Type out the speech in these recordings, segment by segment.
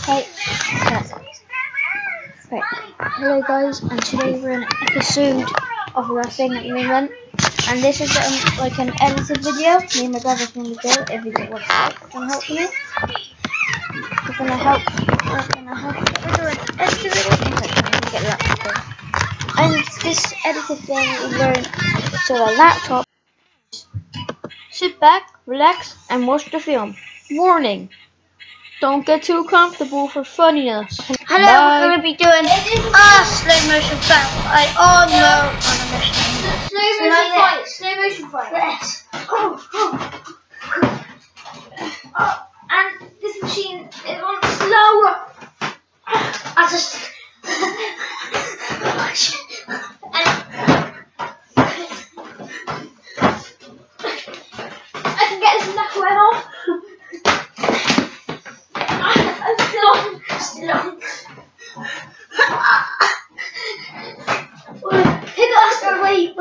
Right. Hello guys, and today we're in an episode of our thing that we went, and this is like an edited video. Me and my brother's going to do it if you don't want to help me. We're gonna help. We're doing an edited video. Get the laptop. And this edited thing we learned so a laptop. Sit back, relax, and watch the film. Warning. Don't get too comfortable for funniness. Hello, Bye. we're going to be doing slow motion fight. Oh no, Slow motion fight. Yes. And this machine is on slower. I just. I can get this knuckle off. Still on. Pick us, wait.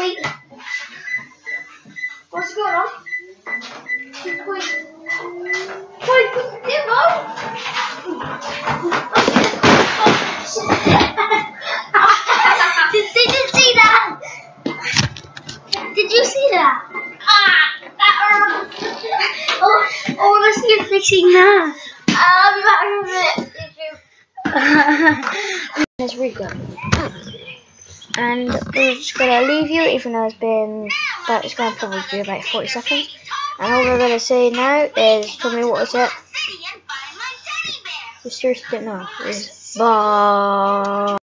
What's going on? Did you see that? Did you see that? Oh, let's see you fixing that. I'll be back in a minute. Let's Rico. And we're just gonna leave you, even though it's gonna probably be about 40 seconds. And all we're gonna say now is, tell me what is it? We seriously don't know. Bye.